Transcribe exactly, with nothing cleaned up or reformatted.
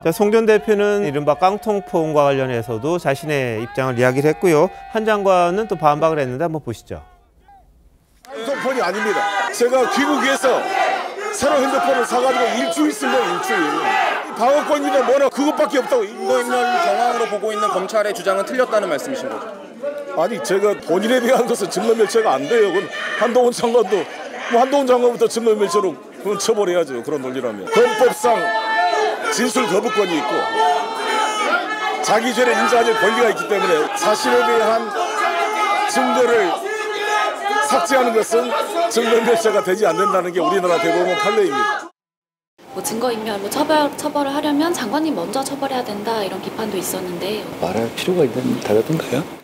자, 송 전 대표는 이른바 깡통포옹과 관련해서도 자신의 입장을 이야기를 했고요. 한 장관은 또 반박을 했는데 한번 보시죠. 깡통폰이 아닙니다. 제가 귀국해서 새로 핸드폰을 사가지고 일주일 쓴 거예요, 일주일. 방어권이나 뭐나 그것밖에 없다고. 이거 있는 정황으로 보고 있는 검찰의 주장은 틀렸다는 말씀이신 거죠? 아니, 제가 본인에 대한 것은 증거멸체가 안 돼요. 그건 한동훈 장관도, 뭐 한동훈 장관부터 증거멸체로 그건 처벌해야죠. 그런 논리라면. 헌법상 진술 거부권이 있고 자기 죄를 인정할 권리가 있기 때문에 사실에 대한 증거를 삭제하는 것은 증거멸체가 되지 않는다는 게 우리나라 대법원 판례입니다. 뭐 증거인멸로 처벌, 처벌을 하려면 장관님 먼저 처벌해야 된다 이런 비판도 있었는데 말할 필요가 있는 단어인가요?